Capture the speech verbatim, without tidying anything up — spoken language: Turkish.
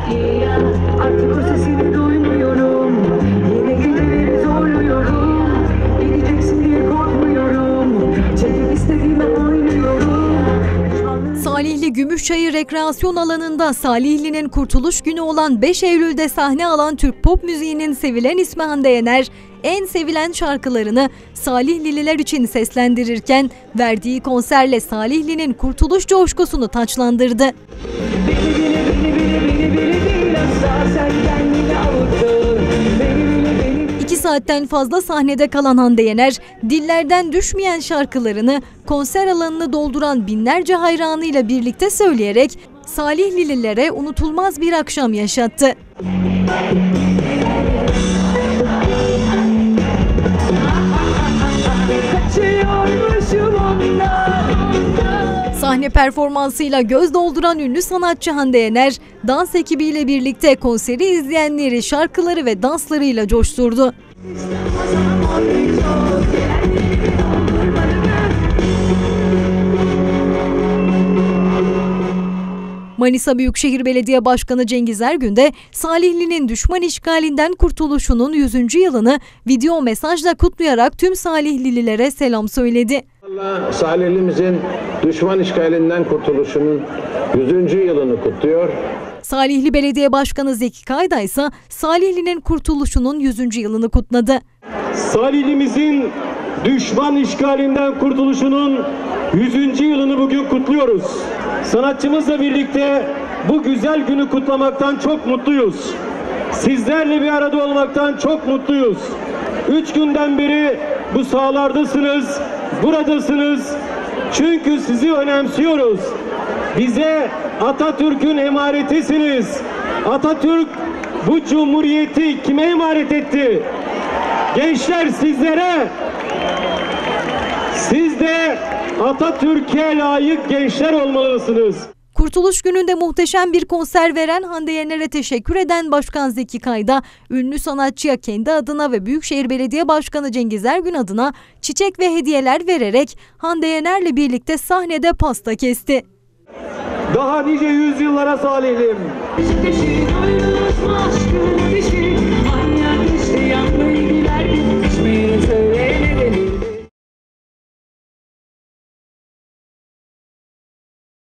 Artık o sesini duymuyorum. Yine geceleri zorluyorum. Gideceksin diye korkmuyorum. Çekip istediğime oynuyorum. Salihli Gümüşçayır Rekreasyon Alanı'nda Salihli'nin kurtuluş günü olan beş Eylül'de sahne alan Türk pop müziğinin sevilen ismi Hande Yener, en sevilen şarkılarını Salihlililer için seslendirirken verdiği konserle Salihli'nin kurtuluş coşkusunu taçlandırdı. İki saatten fazla sahnede kalan Hande Yener, dillerden düşmeyen şarkılarını konser alanını dolduran binlerce hayranıyla birlikte söyleyerek Salihlililere unutulmaz bir akşam yaşattı. Sahne performansıyla göz dolduran ünlü sanatçı Hande Yener, dans ekibiyle birlikte konseri izleyenleri şarkıları ve danslarıyla coşturdu. Manisa Büyükşehir Belediye Başkanı Cengiz Ergün de Salihli'nin düşman işgalinden kurtuluşunun yüzüncü yılını video mesajla kutlayarak tüm Salihlililere selam söyledi. Allah Salihli'mizin düşman işgalinden kurtuluşunun yüzüncü yılını kutluyor. Salihli Belediye Başkanı Zeki Kayda ise Salihli'nin kurtuluşunun yüzüncü yılını kutladı. Salihli'mizin düşman işgalinden kurtuluşunun yüzüncü yılını bugün kutluyoruz. Sanatçımızla birlikte bu güzel günü kutlamaktan çok mutluyuz. Sizlerle bir arada olmaktan çok mutluyuz. Üç günden beri bu sahalardasınız, buradasınız. Çünkü sizi önemsiyoruz. Bize Atatürk'ün emanetisiniz. Atatürk bu cumhuriyeti kime emanet etti? Gençler sizlere. Siz de Atatürk'e layık gençler olmalısınız. Kurtuluş gününde muhteşem bir konser veren Hande Yener'e teşekkür eden Başkan Zeki Kayda, ünlü sanatçıya kendi adına ve Büyükşehir Belediye Başkanı Cengiz Ergün adına çiçek ve hediyeler vererek Hande Yener'le birlikte sahnede pasta kesti. Daha nice yüzyıllara Salihlim.